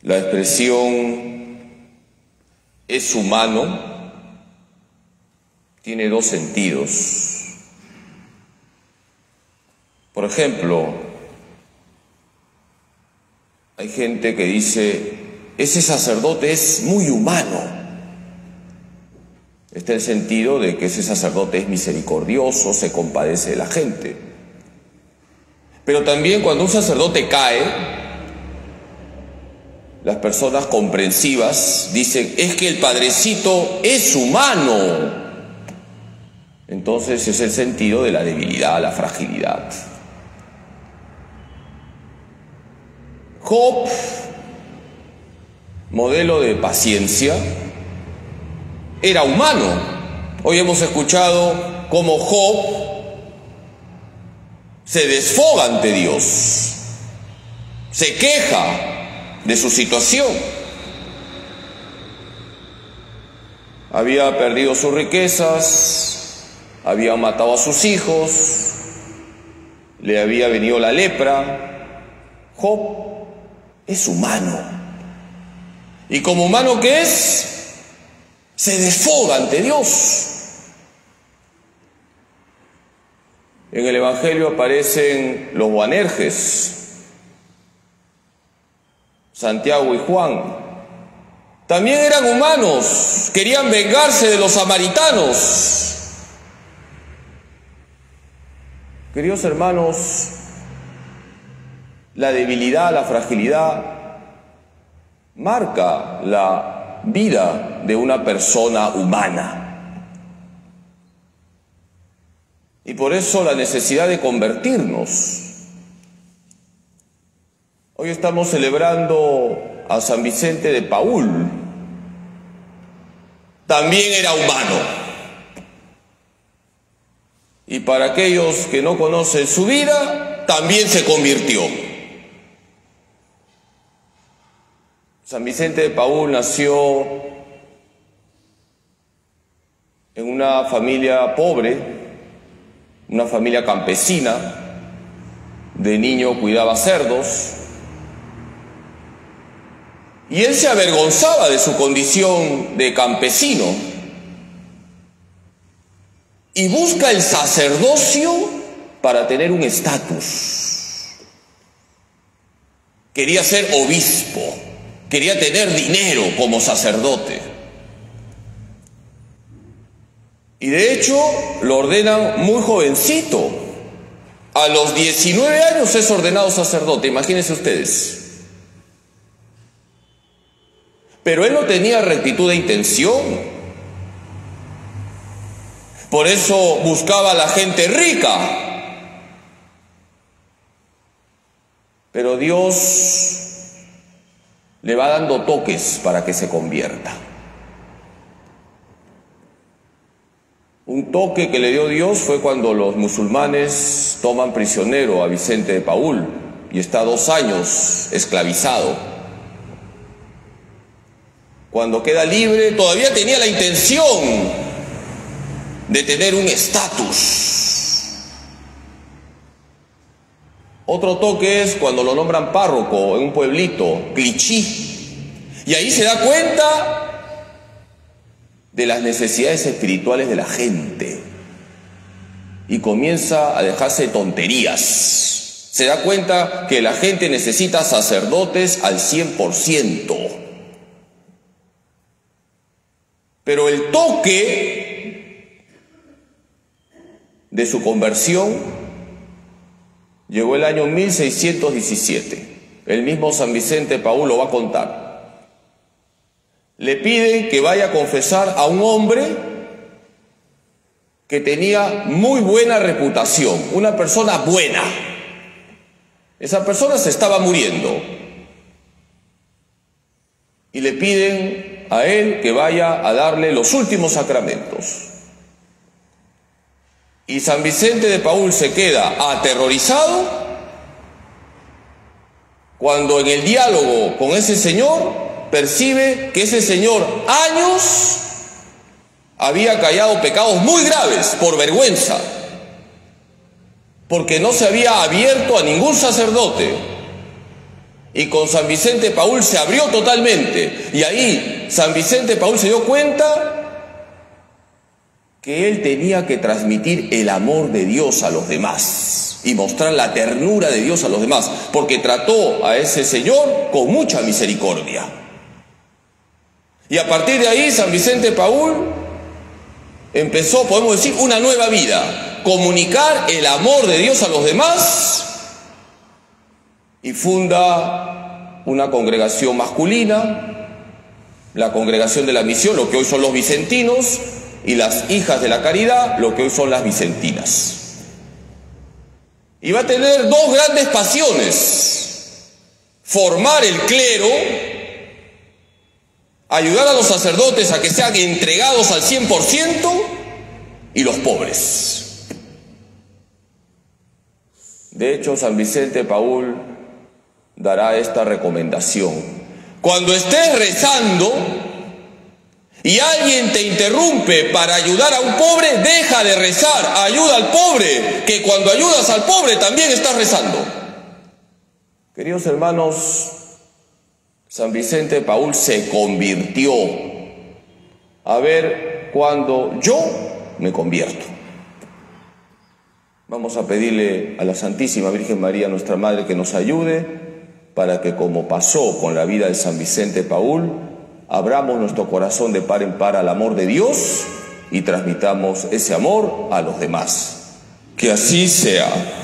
La expresión es humano tiene dos sentidos. Por ejemplo, hay gente que dice, ese sacerdote es muy humano. Está el sentido de que ese sacerdote es misericordioso, se compadece de la gente. Pero también cuando un sacerdote cae, las personas comprensivas dicen, es que el padrecito es humano. Entonces es el sentido de la debilidad, la fragilidad. Job, modelo de paciencia, era humano. Hoy hemos escuchado cómo Job se desfoga ante Dios, se queja de su situación. Había perdido sus riquezas, había matado a sus hijos, le había venido la lepra. Job es humano. Y como humano que es, se desfoga ante Dios. En el Evangelio aparecen los Boanerges, Santiago y Juan. También eran humanos, querían vengarse de los samaritanos. Queridos hermanos, la debilidad, la fragilidad marca la vida de una persona humana. Y por eso la necesidad de convertirnos. Hoy estamos celebrando a San Vicente de Paúl. También era humano. Y para aquellos que no conocen su vida, también se convirtió. San Vicente de Paúl nació en una familia pobre, una familia campesina. De niño cuidaba cerdos. Y él se avergonzaba de su condición de campesino y busca el sacerdocio para tener un estatus. Quería ser obispo, quería tener dinero como sacerdote. Y de hecho lo ordenan muy jovencito. A los 19 años es ordenado sacerdote, imagínense ustedes. Pero él no tenía rectitud de intención. Por eso buscaba a la gente rica. Pero Dios le va dando toques para que se convierta. Un toque que le dio Dios fue cuando los musulmanes toman prisionero a Vicente de Paúl y está 2 años esclavizado. Cuando queda libre, todavía tenía la intención de tener un estatus. Otro toque es cuando lo nombran párroco en un pueblito, Clichy, y ahí se da cuenta de las necesidades espirituales de la gente y comienza a dejarse tonterías. Se da cuenta que la gente necesita sacerdotes al 100%. Pero el toque de su conversión llegó el año 1617. El mismo San Vicente de Paúl lo va a contar. Le piden que vaya a confesar a un hombre que tenía muy buena reputación, una persona buena. Esa persona se estaba muriendo. Y le piden a él que vaya a darle los últimos sacramentos. Y San Vicente de Paúl se queda aterrorizado cuando en el diálogo con ese señor percibe que ese señor años había callado pecados muy graves por vergüenza, porque no se había abierto a ningún sacerdote. Y con San Vicente Paúl se abrió totalmente. Y ahí San Vicente Paúl se dio cuenta que él tenía que transmitir el amor de Dios a los demás y mostrar la ternura de Dios a los demás, porque trató a ese señor con mucha misericordia. Y a partir de ahí San Vicente Paúl empezó, podemos decir, una nueva vida: comunicar el amor de Dios a los demás, y funda una congregación masculina, la Congregación de la Misión, lo que hoy son los vicentinos, y las Hijas de la Caridad, lo que hoy son las vicentinas. Y va a tener dos grandes pasiones: formar el clero, ayudar a los sacerdotes a que sean entregados al 100%, y los pobres. De hecho, San Vicente Paúl dará esta recomendación: cuando estés rezando y alguien te interrumpe para ayudar a un pobre, deja de rezar, ayuda al pobre, que cuando ayudas al pobre también estás rezando. Queridos hermanos, San Vicente Paúl se convirtió. A ver cuándo yo me convierto. Vamos a pedirle a la Santísima Virgen María, nuestra Madre, que nos ayude para que, como pasó con la vida de San Vicente Paúl, abramos nuestro corazón de par en par al amor de Dios y transmitamos ese amor a los demás. Que así sea.